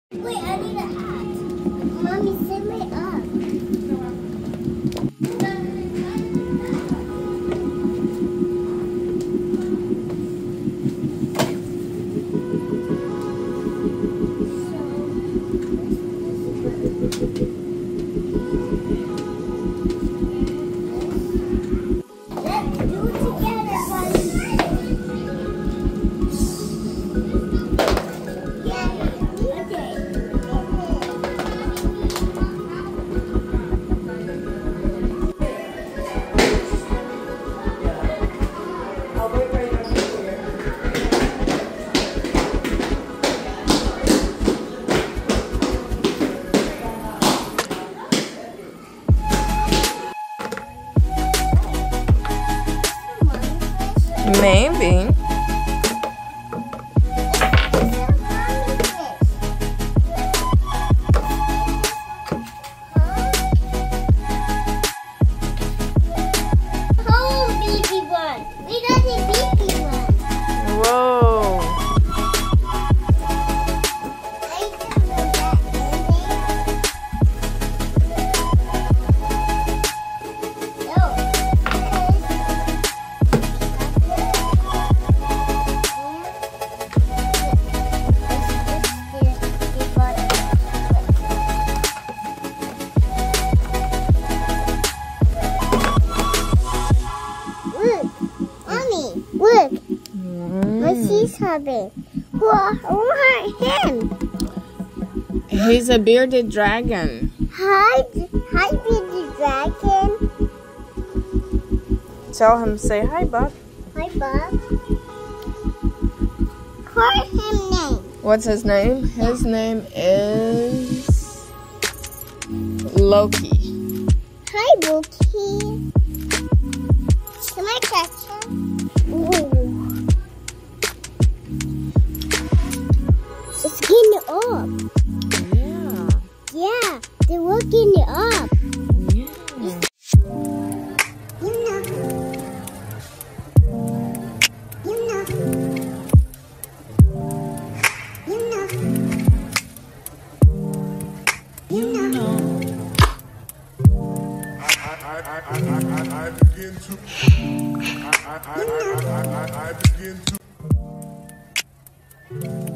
Wait, I need a hat. Mommy, sit me up. Let's do it together, buddy. Maybe. Home, baby one. We got a baby one. Whoa. Look, what she's having. Who are him? He's a bearded dragon. Hi, baby dragon. Tell him, say hi, Buck. Hi, Bob. Call him name. What's his name? His name is Loki. Hi, Loki. Can I catch him? Ooh. It's getting up. Yeah. Yeah, they're working it up. Yeah. I begin to